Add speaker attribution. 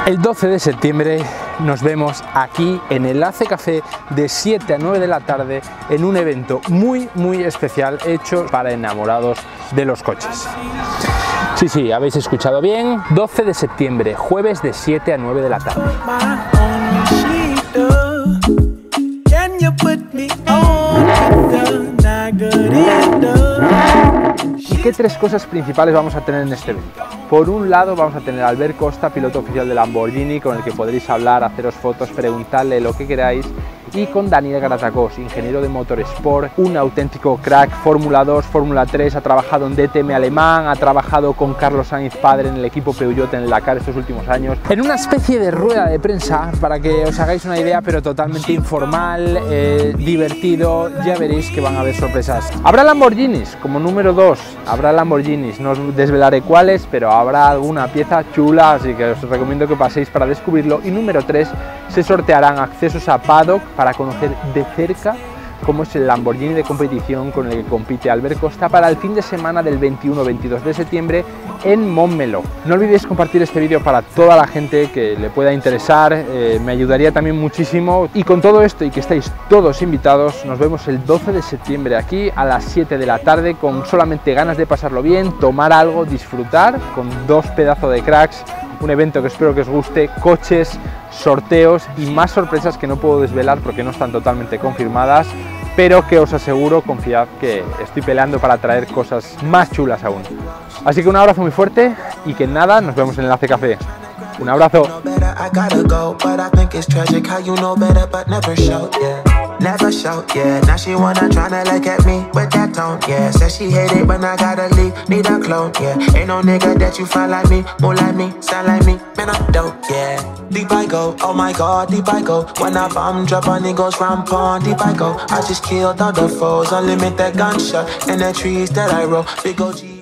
Speaker 1: El 12 de septiembre nos vemos aquí en Enlace Café de 7 a 9 de la tarde en un evento muy especial hecho para enamorados de los coches. Sí, habéis escuchado bien, 12 de septiembre, jueves de 7 a 9 de la tarde. ¿Y qué tres cosas principales vamos a tener en este evento? Por un lado vamos a tener a Albert Costa, piloto oficial de Lamborghini, con el que podréis hablar, haceros fotos, preguntarle lo que queráis, y con Daniel Gratacós, ingeniero de Motorsport, un auténtico crack, Fórmula 2, Fórmula 3, ha trabajado en DTM alemán, ha trabajado con Carlos Sainz padre en el equipo Peugeot en el Dakar estos últimos años, en una especie de rueda de prensa, para que os hagáis una idea, pero totalmente informal, divertido. Ya veréis que van a haber sorpresas. Habrá Lamborghinis, como número 2, habrá Lamborghinis, no os desvelaré cuáles, pero habrá alguna pieza chula, así que os recomiendo que paséis para descubrirlo. Y número 3, se sortearán accesos a paddock para conocer de cerca cómo es el Lamborghini de competición con el que compite Albert Costa para el fin de semana del 21-22 de septiembre en Montmeló. No olvidéis compartir este vídeo para toda la gente que le pueda interesar, me ayudaría también muchísimo. Y con todo esto y que estáis todos invitados, nos vemos el 12 de septiembre aquí a las 7 de la tarde con solamente ganas de pasarlo bien, tomar algo, disfrutar con dos pedazos de cracks. Un evento que espero que os guste, coches, sorteos y más sorpresas que no puedo desvelar porque no están totalmente confirmadas, pero que os aseguro, confiad, que estoy peleando para traer cosas más chulas aún. Así que un abrazo muy fuerte y que nada, nos vemos en Enlace Café. Un abrazo.
Speaker 2: Never show, yeah. Now she wanna tryna look at me with that tone, yeah. Says she hate it when I gotta leave, need a clone, yeah. Ain't no nigga that you find like me, move like me, sound like me, man I'm dope, yeah. Deep I go, oh my god, deep I go. When I bomb drop on niggas rampant, deep I go. I just killed all the foes, unlimited gunshot in the trees that I roll. Big OG.